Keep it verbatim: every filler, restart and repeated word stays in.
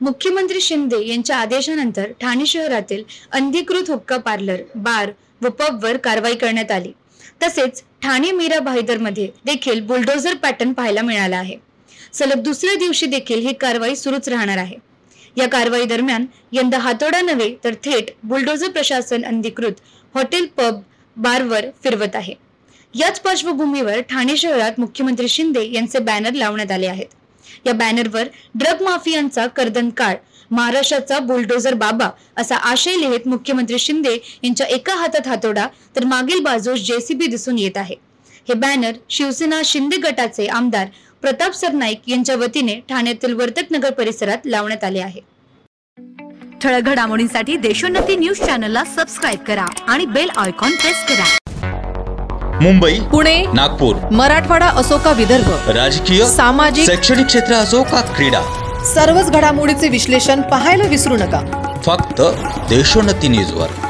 मुख्यमंत्री शिंदे यांच्या आदेशानंतर ठाणे शहरातील अनधिकृत हुक्का पार्लर, बार व पबवर कारवाई करण्यात आली। तसेच ठाणे मीरा भाईदर मध्ये देखील बुलडोझर पॅटर्न पाहायला मिळाला आहे। सलग दुसऱ्या दिवशी देखील ही कारवाई सुरूच राहणार आहे। या कारवाई दरम्यान यंदा हातोडा नव्हे तर थेट बुलडोझर प्रशासन अनधिकृत हॉटेल, पब, बारवर फिरवत आहे। याच पार्श्वभूमीवर ठाणे शहरात मुख्यमंत्री शिंदे यांचे बॅनर लावण्यात आले आहेत। या बॅनरवर ड्रग माफियांचा कर्दनकाळ, महाराष्ट्राचा बुलडोझर बाबा असा आशय लिहित मुख्यमंत्री शिंदे यांच्या एका हातात हातोडा तर मागील बाजूस जेसीबी दिसून येत आहे। हे बॅनर शिवसेना शिंदे गटाचे आमदार प्रताप सरनाईक यांच्या वतीने ठाण्यातील वर्तकनगर परिसरात लावण्यात आले आहे। ठळक घडामोडींसाठी देशोन्नती न्यूज चॅनलला सबस्क्राइब करा आणि बेल आयकॉन प्रेस करा। मुंबई, पुणे, नागपूर, मराठवाडा असो का विदर्भ, राजकीय, सामाजिक, शैक्षणिक क्षेत्र असो का क्रीडा, सर्वच घडामोडीचे विश्लेषण पाहायला विसरू नका। फक्त देशोन्नती न्यूजवर।